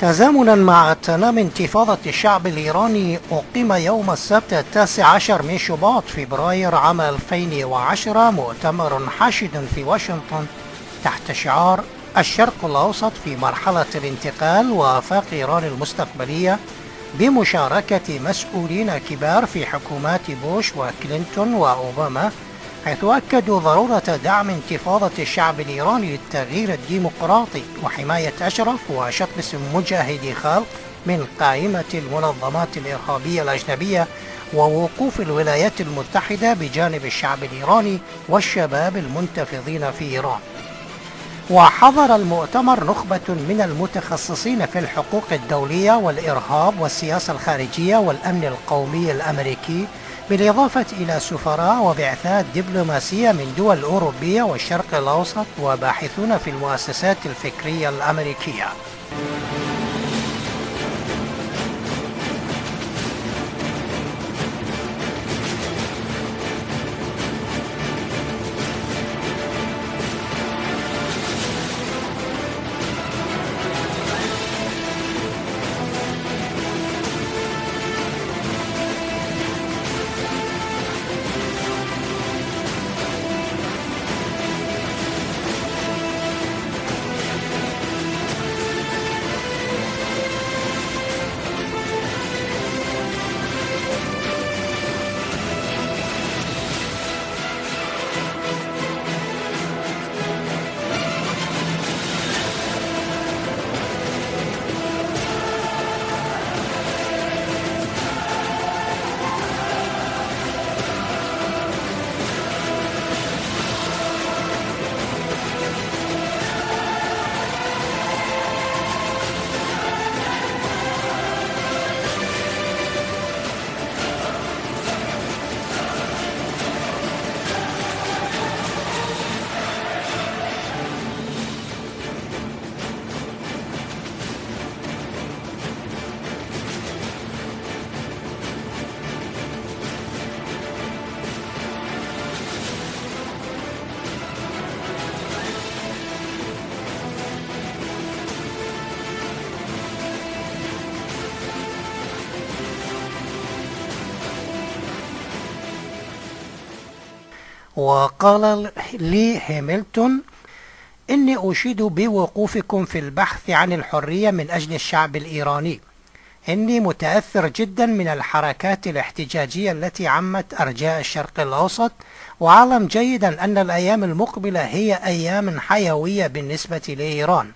تزامنا مع تمام انتفاضة الشعب الإيراني، أقيم يوم السبت 19 من شباط فبراير عام 2010 مؤتمر حاشد في واشنطن تحت شعار الشرق الأوسط في مرحلة الانتقال وآفاق إيران المستقبلية، بمشاركة مسؤولين كبار في حكومات بوش وكلينتون وأوباما، حيث أكدوا ضرورة دعم انتفاضة الشعب الإيراني للتغيير الديمقراطي وحماية أشرف وشخص مجاهدي خلق من قائمة المنظمات الإرهابية الأجنبية، ووقوف الولايات المتحدة بجانب الشعب الإيراني والشباب المنتفضين في إيران. وحضر المؤتمر نخبة من المتخصصين في الحقوق الدولية والإرهاب والسياسة الخارجية والأمن القومي الأمريكي، بالإضافة إلى سفراء وبعثات دبلوماسية من دول أوروبية والشرق الأوسط وباحثون في المؤسسات الفكرية الأمريكية. وقال لي هاملتون: إني أشيد بوقوفكم في البحث عن الحرية من أجل الشعب الإيراني. إني متأثر جدا من الحركات الاحتجاجية التي عمت أرجاء الشرق الأوسط، وأعلم جيدا أن الأيام المقبلة هي أيام حيوية بالنسبة لإيران،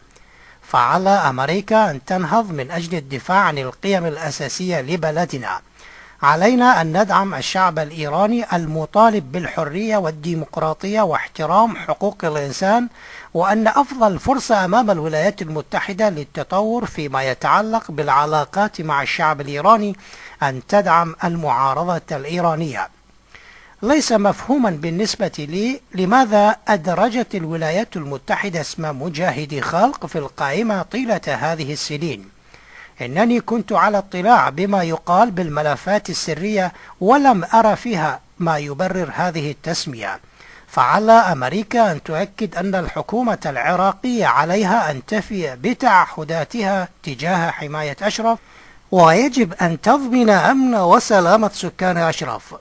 فعلى أمريكا أن تنهض من أجل الدفاع عن القيم الأساسية لبلدنا. علينا أن ندعم الشعب الإيراني المطالب بالحرية والديمقراطية واحترام حقوق الإنسان، وأن أفضل فرصة أمام الولايات المتحدة للتطور فيما يتعلق بالعلاقات مع الشعب الإيراني أن تدعم المعارضة الإيرانية. ليس مفهوما بالنسبة لي لماذا أدرجت الولايات المتحدة اسم مجاهدي خلق في القائمة طيلة هذه السنين. إنني كنت على اطلاع بما يقال بالملفات السرية، ولم أرى فيها ما يبرر هذه التسمية. فعلى أمريكا أن تؤكد أن الحكومة العراقية عليها أن تفي بتعهداتها تجاه حماية أشرف، ويجب أن تضمن أمن وسلامة سكان أشرف.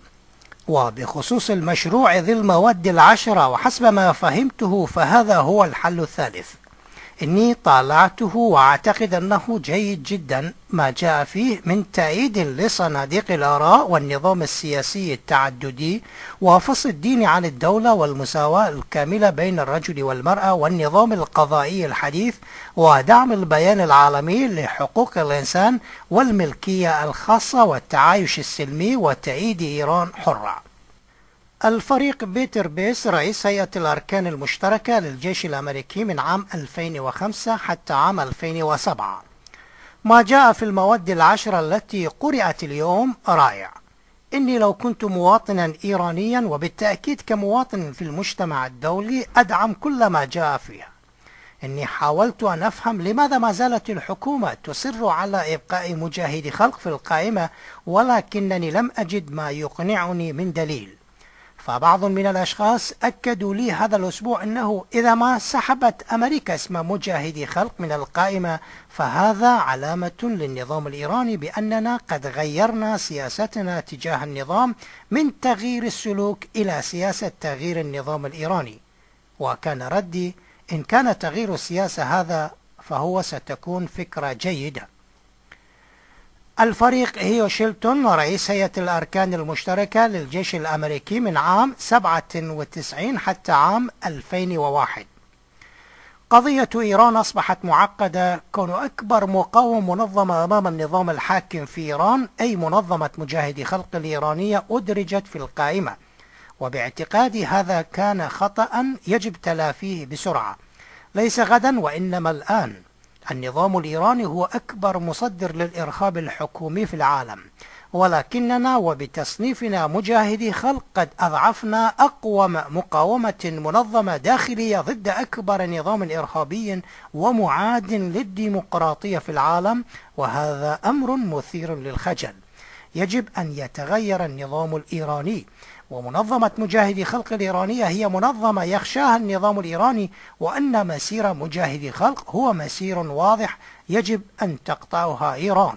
وبخصوص المشروع ذي المواد العشرة، وحسب ما فهمته فهذا هو الحل الثالث. إني طالعته وأعتقد أنه جيد جدا ما جاء فيه من تأييد لصناديق الآراء والنظام السياسي التعددي وفصل الدين عن الدولة والمساواة الكاملة بين الرجل والمرأة والنظام القضائي الحديث ودعم البيان العالمي لحقوق الإنسان والملكية الخاصة والتعايش السلمي وتأييد إيران حرة. الفريق بيتر بيس رئيس هيئة الأركان المشتركة للجيش الأمريكي من عام 2005 حتى عام 2007. ما جاء في المواد العشرة التي قرأت اليوم رائع. إني لو كنت مواطنا إيرانيا، وبالتأكيد كمواطن في المجتمع الدولي، أدعم كل ما جاء فيها. إني حاولت أن أفهم لماذا ما زالت الحكومة تصر على إبقاء مجاهدي خلق في القائمة، ولكنني لم أجد ما يقنعني من دليل. فبعض من الأشخاص أكدوا لي هذا الأسبوع أنه إذا ما سحبت أمريكا اسم مجاهدي خلق من القائمة فهذا علامة للنظام الإيراني بأننا قد غيرنا سياستنا تجاه النظام من تغيير السلوك إلى سياسة تغيير النظام الإيراني. وكان ردي: إن كان تغيير السياسة هذا فهو ستكون فكرة جيدة. الفريق هيو شيلتون رئيس هيئة الأركان المشتركة للجيش الأمريكي من عام 97 حتى عام 2001: قضية إيران أصبحت معقدة كون أكبر مقاوم منظمة أمام النظام الحاكم في إيران أي منظمة مجاهدي خلق الإيرانية أدرجت في القائمة، وباعتقادي هذا كان خطأ يجب تلافيه بسرعة، ليس غدا وإنما الآن. النظام الإيراني هو أكبر مصدر للإرهاب الحكومي في العالم، ولكننا وبتصنيفنا مجاهدي خلق قد أضعفنا أقوى مقاومة منظمة داخلية ضد أكبر نظام إرهابي ومعاد للديمقراطية في العالم، وهذا أمر مثير للخجل. يجب أن يتغير النظام الإيراني، ومنظمة مجاهدي خلق الإيرانية هي منظمة يخشاها النظام الإيراني، وأن مسير مجاهدي خلق هو مسير واضح يجب أن تقطعها إيران.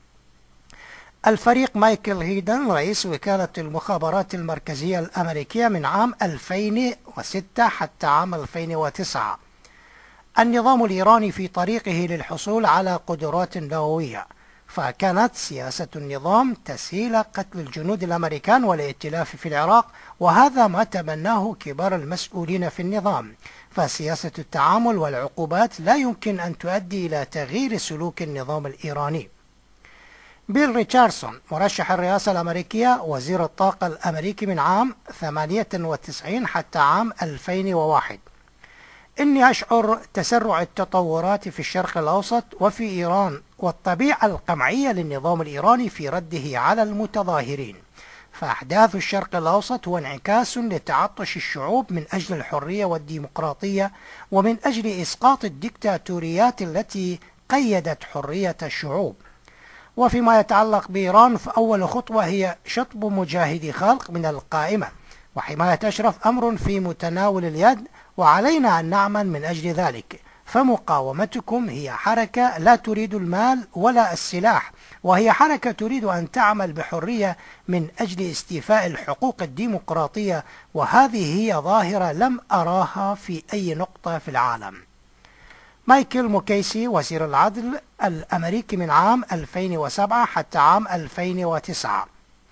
الفريق مايكل هيدن رئيس وكالة المخابرات المركزية الأمريكية من عام 2006 حتى عام 2009: النظام الإيراني في طريقه للحصول على قدرات نووية، فكانت سياسة النظام تسهيل قتل الجنود الأمريكان والائتلاف في العراق، وهذا ما تبناه كبار المسؤولين في النظام، فسياسة التعامل والعقوبات لا يمكن أن تؤدي إلى تغيير سلوك النظام الإيراني. بيل ريتشاردسون مرشح الرئاسة الأمريكية وزير الطاقة الأمريكي من عام 98 حتى عام 2001: إني أشعر تسرع التطورات في الشرق الأوسط وفي إيران والطبيعة القمعية للنظام الإيراني في رده على المتظاهرين، فأحداث الشرق الأوسط هو انعكاس لتعطش الشعوب من أجل الحرية والديمقراطية ومن أجل إسقاط الدكتاتوريات التي قيدت حرية الشعوب. وفيما يتعلق بإيران فأول خطوة هي شطب مجاهدي خلق من القائمة، وحماية أشرف أمر في متناول اليد، وعلينا أن نعمل من أجل ذلك، فمقاومتكم هي حركة لا تريد المال ولا السلاح، وهي حركة تريد أن تعمل بحرية من أجل استيفاء الحقوق الديمقراطية، وهذه هي ظاهرة لم أراها في أي نقطة في العالم. مايكل موكيسي وزير العدل الأمريكي من عام 2007 حتى عام 2009: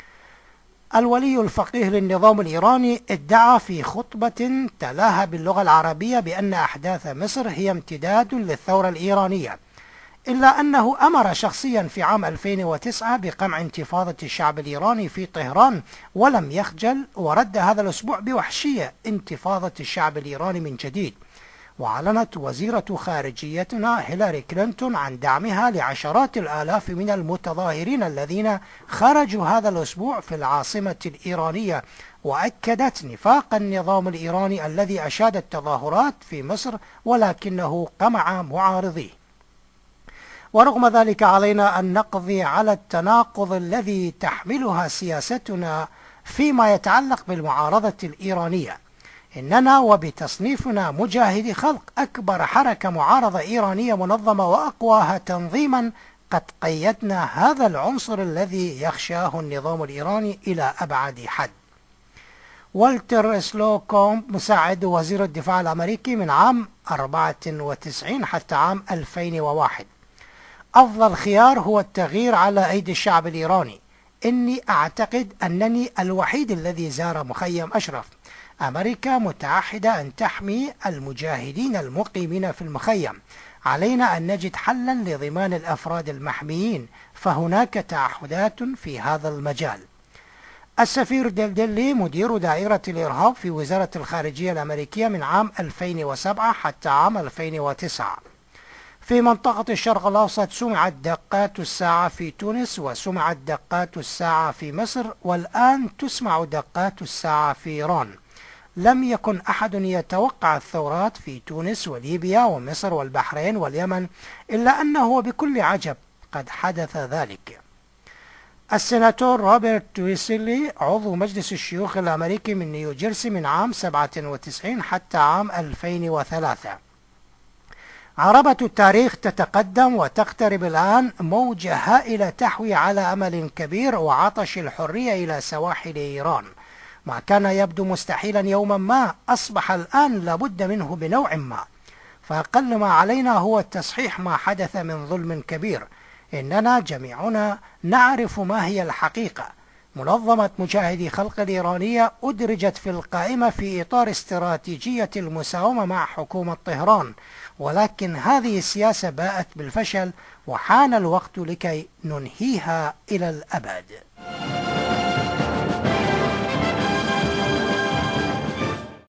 الولي الفقيه للنظام الإيراني ادعى في خطبة تلاها باللغة العربية بأن أحداث مصر هي امتداد للثورة الإيرانية، إلا أنه أمر شخصيا في عام 2009 بقمع انتفاضة الشعب الإيراني في طهران ولم يخجل، ورد هذا الأسبوع بوحشية انتفاضة الشعب الإيراني من جديد. وأعلنت وزيرة خارجيتنا هيلاري كلينتون عن دعمها لعشرات الآلاف من المتظاهرين الذين خرجوا هذا الأسبوع في العاصمة الإيرانية، وأكدت نفاق النظام الإيراني الذي أشاد التظاهرات في مصر ولكنه قمع معارضيه. ورغم ذلك علينا أن نقضي على التناقض الذي تحملها سياستنا فيما يتعلق بالمعارضة الإيرانية. إننا وبتصنيفنا مجاهدي خلق أكبر حركة معارضة إيرانية منظمة وأقواها تنظيما قد قيدنا هذا العنصر الذي يخشاه النظام الإيراني إلى أبعد حد. والتر سلوكوم مساعد وزير الدفاع الأمريكي من عام 94 حتى عام 2001: أفضل خيار هو التغيير على أيدي الشعب الإيراني. إني أعتقد أنني الوحيد الذي زار مخيم أشرف. أمريكا متعهدة أن تحمي المجاهدين المقيمين في المخيم. علينا أن نجد حلا لضمان الأفراد المحميين، فهناك تعهدات في هذا المجال. السفير ديلديلي مدير دائرة الإرهاب في وزارة الخارجية الأمريكية من عام 2007 حتى عام 2009: في منطقة الشرق الأوسط سمعت دقات الساعة في تونس، وسمعت دقات الساعة في مصر، والآن تسمع دقات الساعة في إيران. لم يكن أحد يتوقع الثورات في تونس وليبيا ومصر والبحرين واليمن، إلا أنه بكل عجب قد حدث ذلك. السيناتور روبرت ويسلي عضو مجلس الشيوخ الأمريكي من نيوجيرسي من عام 97 حتى عام 2003. عربة التاريخ تتقدم وتقترب الآن موجة هائلة تحوي على أمل كبير وعطش الحرية إلى سواحل إيران. ما كان يبدو مستحيلا يوما ما أصبح الآن لابد منه بنوع ما، فأقل ما علينا هو التصحيح ما حدث من ظلم كبير. إننا جميعنا نعرف ما هي الحقيقة. منظمة مجاهدي خلق الإيرانية أدرجت في القائمة في إطار استراتيجية المساومة مع حكومة طهران، ولكن هذه السياسة باءت بالفشل، وحان الوقت لكي ننهيها إلى الأبد.